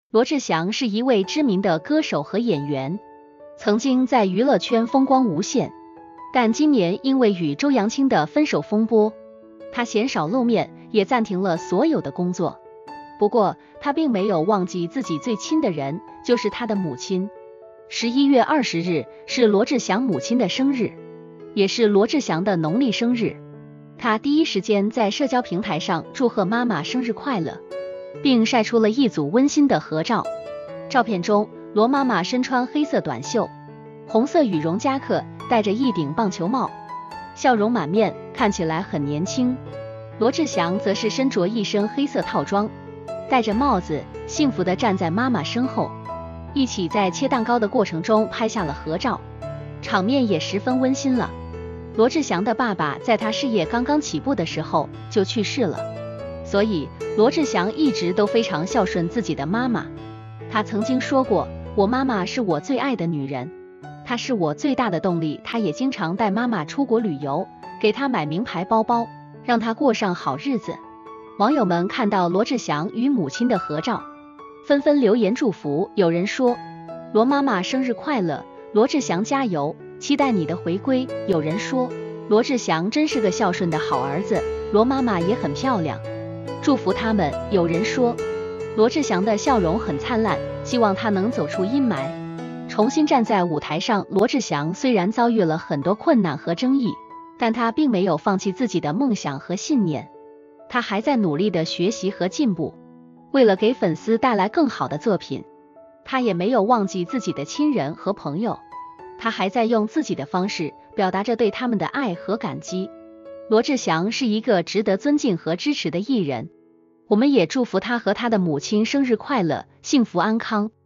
罗志祥是一位知名的歌手和演员，曾经在娱乐圈风光无限，但今年因为与周扬青的分手风波，他鲜少露面，也暂停了所有的工作。不过他并没有忘记自己最亲的人，就是他的母亲。11月20日是罗志祥母亲的生日，也是罗志祥的农历生日。他第一时间在社交平台上祝贺妈妈生日快乐，并晒出了一组温馨的合照。照片中，罗妈妈身穿黑色短袖、红色羽绒夹克，戴着一顶棒球帽，笑容满面，看起来很年轻。罗志祥则是身着一身黑色套装，戴着帽子，幸福地站在妈妈身后，一起在切蛋糕的过程中拍下了合照，场面也十分温馨了。罗志祥的爸爸在他事业刚刚起步的时候就去世了，所以罗志祥一直都非常孝顺自己的妈妈。他曾经说过，我妈妈是我最爱的女人，她是我最大的动力。他也经常带妈妈出国旅游，给她买名牌包包，让她过上好日子。网友们看到罗志祥与母亲的合照，纷纷留言祝福。有人说，罗妈妈生日快乐，罗志祥加油，期待你的回归。有人说，罗志祥真是个孝顺的好儿子，罗妈妈也很漂亮，祝福他们。有人说，罗志祥的笑容很灿烂，希望他能走出阴霾，重新站在舞台上。罗志祥虽然遭遇了很多困难和争议，但他并没有放弃自己的梦想和信念，他还在努力的学习和进步，为了给粉丝带来更好的作品，他也没有忘记自己的亲人和朋友，他还在用自己的方式表达着对他们的爱和感激。罗志祥是一个值得尊敬和支持的艺人，我们也祝福他和他的母亲生日快乐，幸福安康。